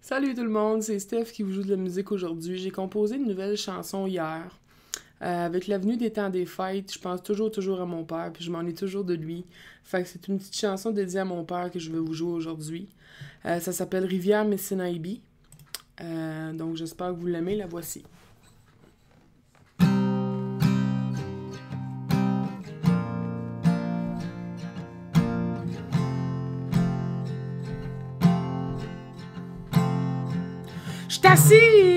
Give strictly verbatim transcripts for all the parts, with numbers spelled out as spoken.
Salut tout le monde, c'est Steph qui vous joue de la musique aujourd'hui. J'ai composé une nouvelle chanson hier. Euh, avec l'avenue des temps des fêtes, je pense toujours, toujours à mon père, puis je m'ennuie toujours de lui. Fait que c'est une petite chanson dédiée à mon père que je vais vous jouer aujourd'hui. Euh, ça s'appelle Rivière Messinaibi. Euh, donc j'espère que vous l'aimez, la voici. J'suis assis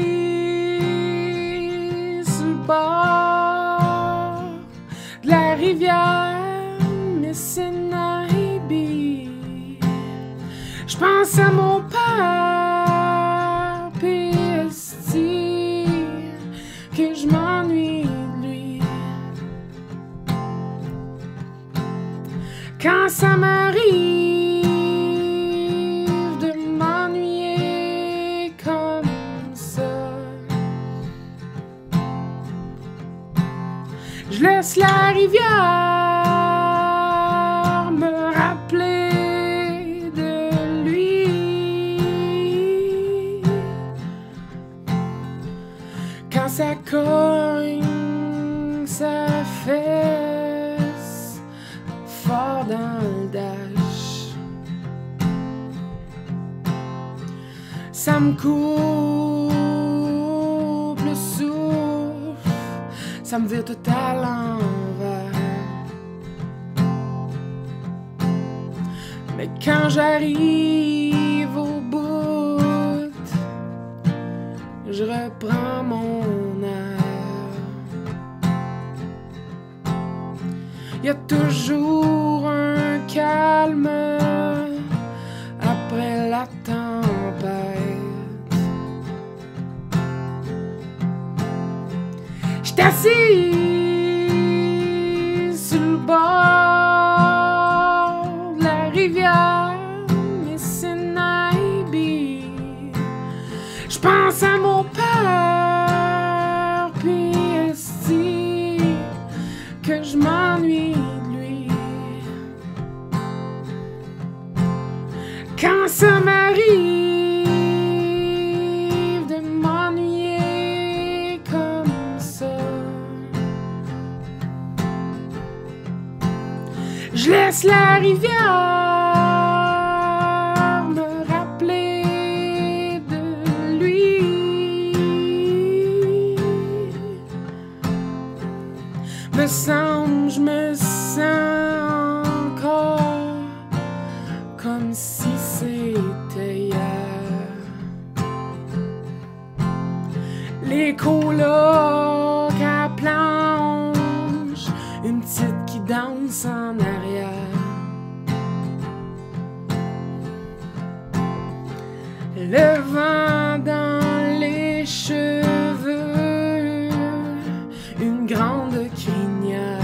sur le bord de la rivière Messinaibi. J'pense à mon père, pis esti que j'm'ennuie de lui. Quand ça m'arrive je laisse la rivière me rappeler de lui. Quand ça cogne, ça fesse fort dans le dash. Ça me coupe le souffle, ça me vire tout à l'envers. Mais quand j'arrive au bout, je reprends mon air. Y a toujours un calme après la tempête. J'suis assis sur le bord de la rivière Messinaibi. J'pense à mon père, pis esti que j'm'ennuie de lui. Quand ça m'arrive je laisse la rivière me rappeler de lui. Me semble, je me sens encore comme si c'était hier. Les colocs à planche, une petite qui danse en arrière. Le vent dans les cheveux, une grande crinière.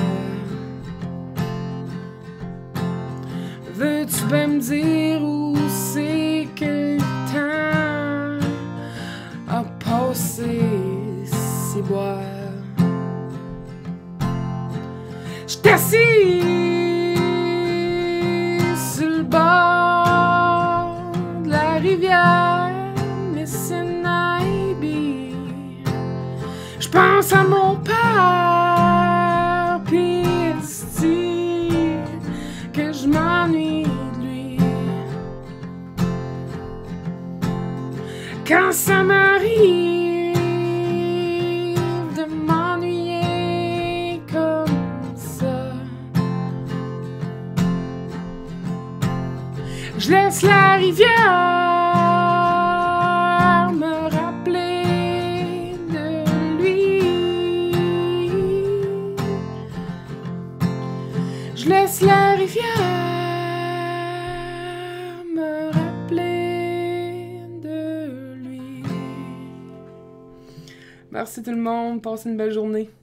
Veux-tu bien me dire où c'est que le temps a passé si boire? J'suis assis sur le bord de la rivière Messinaibi. J'pense à mon père, pis esti que j'm'ennuie de lui. Quand ça m'arrive je laisse la rivière me rappeler de lui. Je laisse la rivière me rappeler de lui. Merci tout le monde, passez une belle journée.